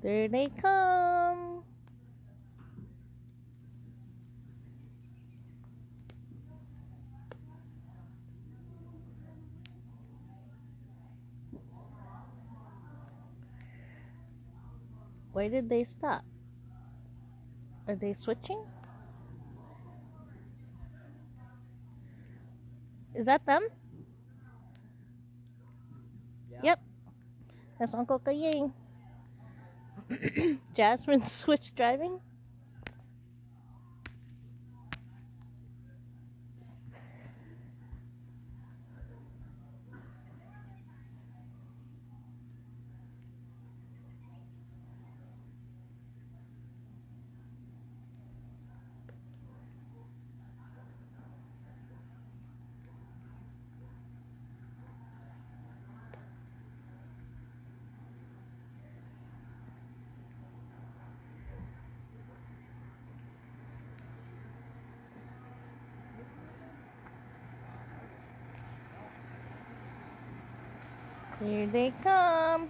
There they come. Why did they stop? Are they switching? Is that them? Yeah. Yep. That's Uncle Kawyeng. Jasmine switched driving. Here they come.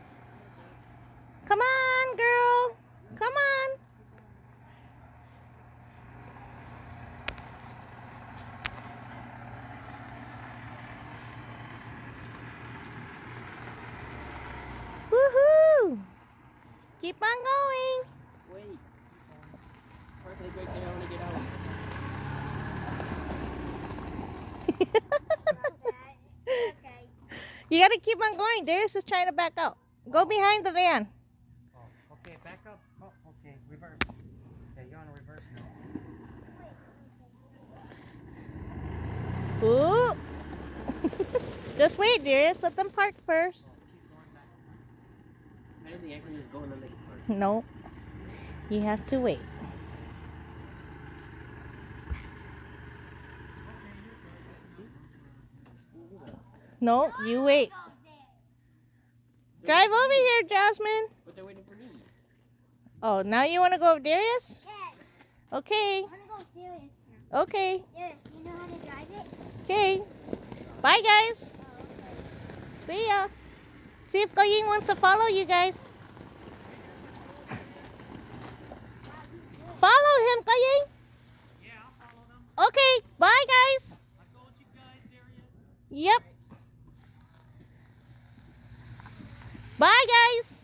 Come on, girl. Come on. Woohoo! Keep on going. Wait. First they break down to get out. You gotta keep on going. Darius is trying to back out. Go behind the van. Oh, okay, back up. Oh, okay, reverse. Yeah, you're on reverse now. Ooh. Just wait, Darius. Let them park first. Oh, keep going back. I didn't think I could just go in the lake first. No. You have to wait. No, you wait. Drive over here, Jasmine. But they're waiting for me. Oh, now you want to go with Darius? Yes. Okay. I want to go with Darius now. Okay. Darius, you know how to drive it? Okay. Bye, guys. Oh, okay. See ya. See if Kawyeng wants to follow you guys. Follow him, Kawyeng. Yeah, I'll follow them. Okay. Bye, guys. I'll go with you guys, Darius. Yep. Bye, guys.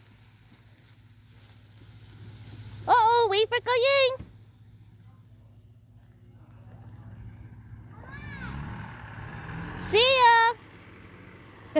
Uh-oh, wait for Kawyeng. See ya.